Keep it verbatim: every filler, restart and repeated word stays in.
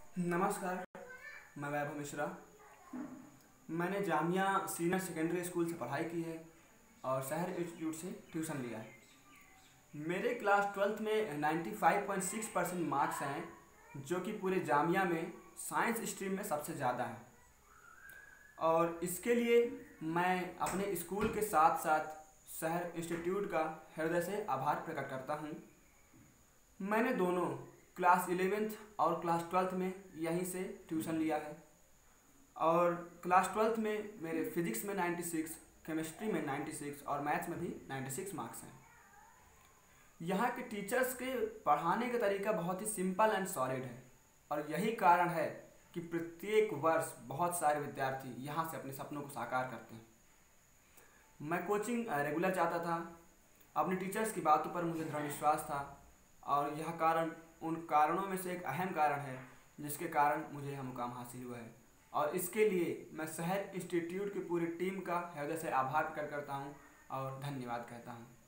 नमस्कार। मैं वैभव मिश्रा। मैंने जामिया सीनियर सेकेंडरी स्कूल से पढ़ाई की है और शहर इंस्टीट्यूट से ट्यूशन लिया है। मेरे क्लास ट्वेल्थ में पचानवे पॉइंट छह परसेंट मार्क्स हैं, जो कि पूरे जामिया में साइंस स्ट्रीम में सबसे ज़्यादा है। और इसके लिए मैं अपने स्कूल के साथ साथ शहर इंस्टीट्यूट का हृदय से आभार प्रकट करता हूँ। मैंने दोनों क्लास इलेवेंथ और क्लास ट्वेल्थ में यहीं से ट्यूशन लिया है और क्लास ट्वेल्थ में मेरे फिजिक्स में छियानवे, केमिस्ट्री में छियानवे और मैथ्स में भी छियानवे मार्क्स हैं। यहाँ के टीचर्स के पढ़ाने का तरीका बहुत ही सिंपल एंड सॉलिड है और यही कारण है कि प्रत्येक वर्ष बहुत सारे विद्यार्थी यहाँ से अपने सपनों को साकार करते हैं। मैं कोचिंग रेगुलर जाता था। अपने टीचर्स की बातों पर मुझे दृढ़ विश्वास था और यह कारण उन कारणों में से एक अहम कारण है जिसके कारण मुझे यह मुकाम हासिल हुआ है। और इसके लिए मैं शहर इंस्टीट्यूट की पूरी टीम का हृदय से आभार प्रकट करता हूँ और धन्यवाद कहता हूँ।